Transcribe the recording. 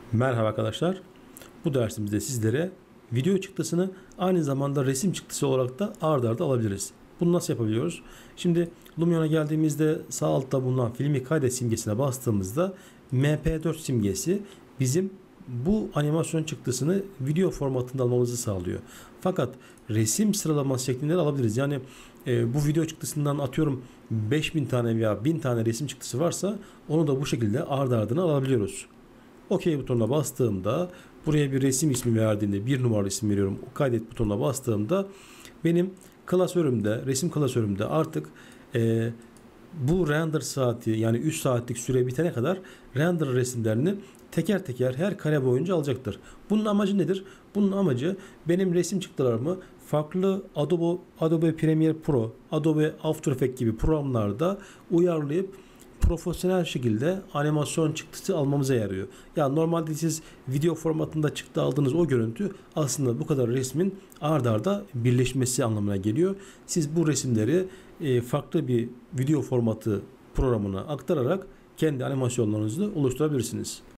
Merhaba arkadaşlar. Bu dersimizde sizlere video çıktısını aynı zamanda resim çıktısı olarak da ard arda alabiliriz. Bunu nasıl yapabiliyoruz? Şimdi Lumion'a geldiğimizde sağ altta bulunan filmi kaydet simgesine bastığımızda MP4 simgesi bizim bu animasyon çıktısını video formatında almamızı sağlıyor. Fakat resim sıralaması şeklinde de alabiliriz. Yani bu video çıktısından atıyorum 5000 tane veya 1000 tane resim çıktısı varsa onu da bu şekilde ardı ardına alabiliyoruz. OK butonuna bastığımda, buraya bir resim ismi verdiğimde, bir numaralı isim veriyorum. Kaydet butonuna bastığımda benim klasörümde, resim klasörümde artık bu render saati, yani 3 saatlik süre bitene kadar render resimlerini teker teker her kare boyunca alacaktır. Bunun amacı nedir? Bunun amacı benim resim çıktılarımı farklı Adobe Premiere Pro, Adobe After Effects gibi programlarda uyarlayıp profesyonel şekilde animasyon çıktısı almamıza yarıyor. Yani normalde siz video formatında çıktı aldığınız o görüntü aslında bu kadar resmin ard arda birleşmesi anlamına geliyor. Siz bu resimleri farklı bir video formatı programına aktararak kendi animasyonlarınızı oluşturabilirsiniz.